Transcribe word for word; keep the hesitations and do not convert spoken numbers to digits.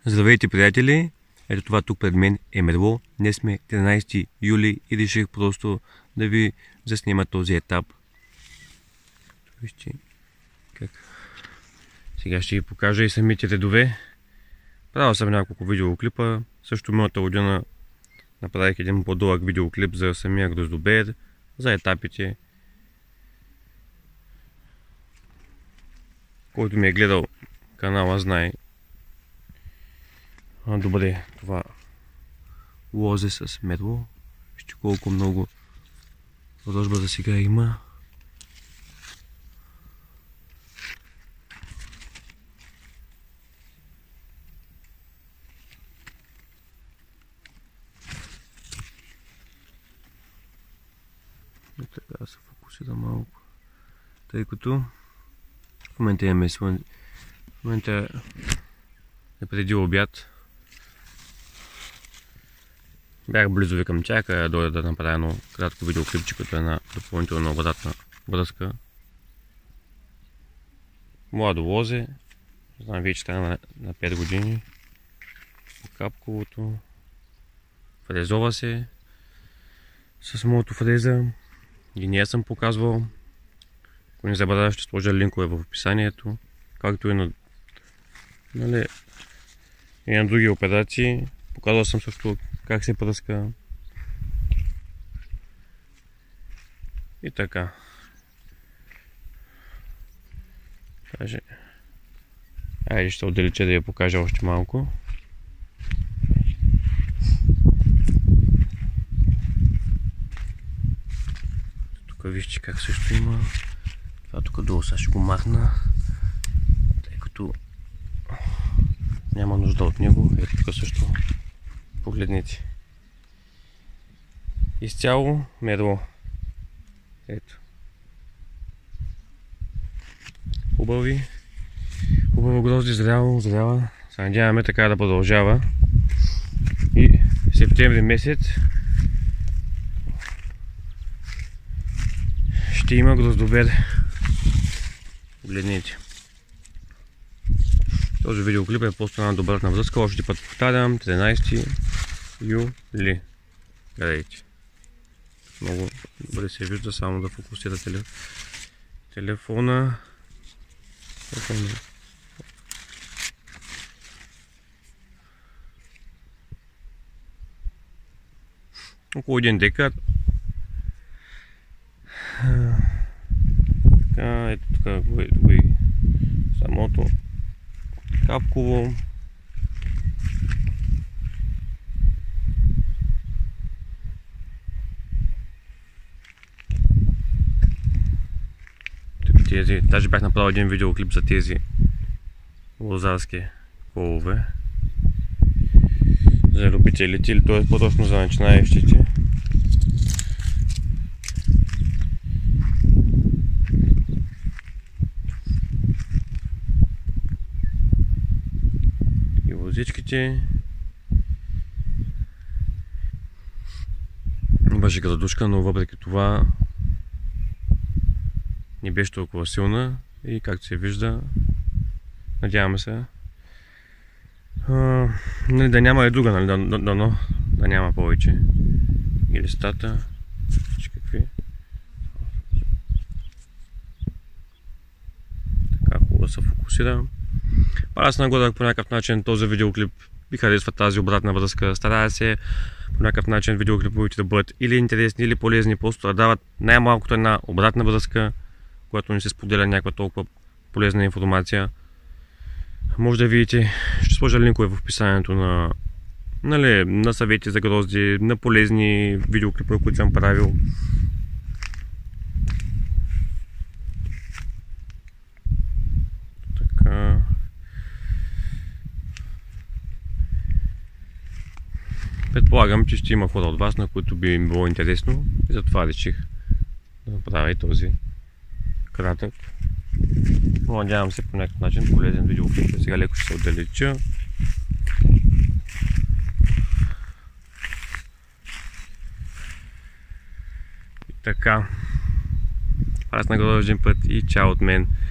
Здравейте, приятели! Ето това тук пред мен е медло. Днес сме тринайсети юли и реших просто да ви заснима този етап. Вижте как. Сега ще ви покажа и самите редове. Правил съм няколко видеоклипа. Също миналата година направих един по-дълъг видеоклип за самия гроздобер, за етапите. Който ми е гледал канала знае добре това лозе с медло. Вижте колко много продължба за сега има. И така да се фокусира малко, тъй като в момента имаме слън... в момента е преди обяд. Бях близо към чака да дойда да направя едно кратко видеоклипче, като една допълнителна обратна връзка. Младо лозе, знам вече стана на пет години. Капковото. Фрезова се с моето фреза. И не съм показвал. Ако не забравя, ще сложа линкове в описанието, както и на, нали, и на други операции. Показвал съм също как се пръска. И така. Даже... Айде ще отдалеча да я покажа още малко. Тук вижте как също има. Това тук долу сега ще го махна, тъй като няма нужда от него. Ето тук също погледнете. Изцяло медло. Ето. Хубави. Хубаво грозди, зряло, зрява. Се надяваме така да продължава. И септември месец ще има гроздобер. Погледнете. Този видеоклип е просто една добра връзка. Още път повтарям, тринайсети юли. Гледайте. Много добре се вижда, само да фокусира телефона. Около един декад. Така, ето тук го и самото капково. Тук тези, даже бях направил един видеоклип за тези лозарски колове. За любителите, или т.е. по-точно за начинаещите. Лозичките. Имаше градушка, но въпреки това не беше толкова силна и както се вижда, надяваме се а, нали, да няма и друга, нали, да, да, да, да, да няма повече. И листата, какви. Така хубаво се фокусира. Аз нагодах по някакъв начин този видеоклип. Ви харесва тази обратна връзка. Старая се по някакъв начин видеоклиповете да бъдат или интересни, или полезни. Просто да дават най-малкото една обратна връзка, която не се споделя някаква толкова полезна информация. Може да видите, ще сложа линкове в описанието на, нали, на съвети за грозди, на полезни видеоклипове, които съм правил. Така. Предполагам, че ще има хора от вас, на които би им било интересно, и затова реших да направя и този кратък. Но надявам се по някакъв начин полезен видеоклип. Сега леко ще се отдалеча. И така. Аз нагода един път и чао от мен.